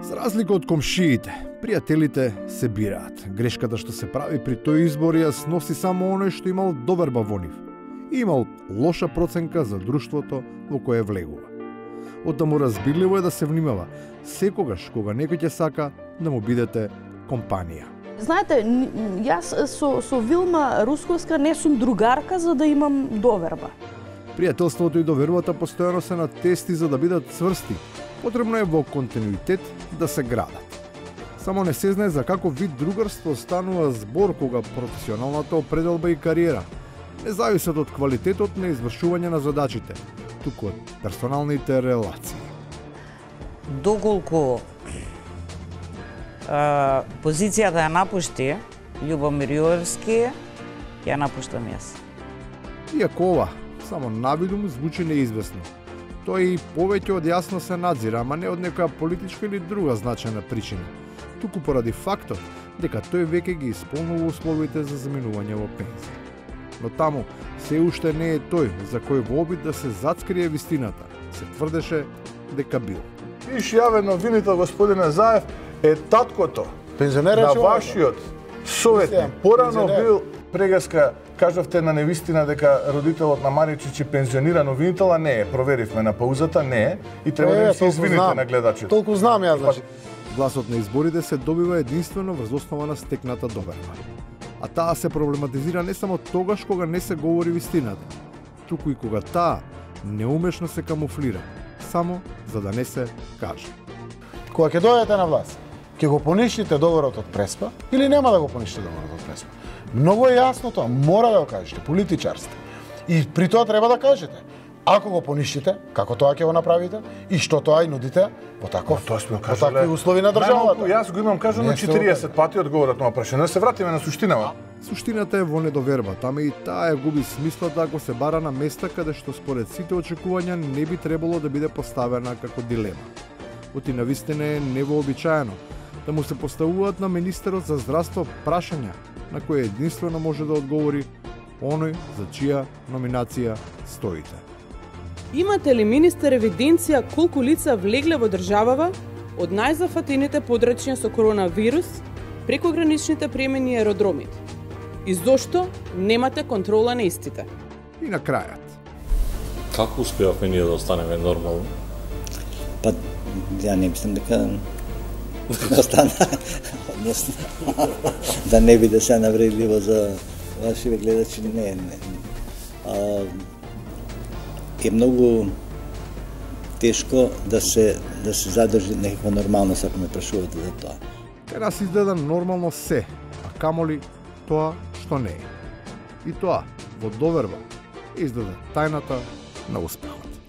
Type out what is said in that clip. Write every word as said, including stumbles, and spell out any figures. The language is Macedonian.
За разлика од комшиите, пријателите се бираат. Грешката што се прави при тој избор ја сноси само оној што имал доверба во нив и имал лоша проценка за друштвото во кое влегува. Оттаму разбирливо е да се внимава секогаш кога некој ќе сака да му бидете компанија. Знаете, јас со, со Вилма Русковска не сум другарка за да имам доверба. Пријателството и довербата постојано се на тести за да бидат цврсти. Потребно е во континуитет да се градат. Само не се знае за каков вид другарство станува збор кога професионалната определба и кариера не зависат од квалитетот на извршување на задачите, туку од персоналните релации. Доколку а, позицијата ја напушти Љубомир Јовевски, ја напуштам јас. Иако ова само навидум звучи неизвестно, тој и повеќе од јасно се надзира, ама не од некоја политичка или друга значајна причина, туку поради фактот дека тој веќе ги исполнува условите за заминување во пензија. Но таму се уште не е тој за кој во обид да се зацкрие вистината се тврдеше дека бил. Виш јавен новините, господине Заев, е таткото на вашиот советник. Порано бил прегаска, кажавте на невистина дека родителот на Маричич е пензиониран новинител, а не е. Проверивме на паузата, не е. И треба да се извините на гледачите. Толку знам јас, значи. Гласот на изборите се добива единствено врз основа на стекната доверба. А таа се проблематизира не само тогаш кога не се говори вистината, туку и кога таа неумешно се камуфлира, само за да не се каже. Кога ќе дојдете на власт, ќе го поништите договорот од Преспа или нема да го поништите договорот од Преспа? Многу е јасно тоа, мора да го кажете, политичарство. И при тоа треба да кажете. Ако го поништите, како тоа ќе го направите и што тоа и нудите во таков, во такви услови на државата. Јас го имам кажано четириесет пати одговорот на прашање. Да се вратиме на суштинава. Суштината е во недовербата, ама и таа ја губи смислата ако се бара на места каде што според сите очекувања не би требало да биде поставена како дилема. Оти навистина е невообичаено да му се поставуваат на министерот за здравство прашања на кои единствено може да одговори оној за чија номинација стоите. Имате ли, министер, евиденција колку лица влегле во државава од најзафатените подрачја со коронавирус преку граничните премини и аеродромите? И зошто немате контрола на истите? И на крајот. Како успеавме ние да останеме нормални? Па, ја не мислам дека остана, односно, да не биде се навредливо за вашите гледачи, не, не. А, е многу тешко да се да се задржи некаква нормалност ако ме прашувате за тоа. Кај нас изгледа нормално се, а камоли тоа што не е. И тоа во доверба изгледа тајната на успехот.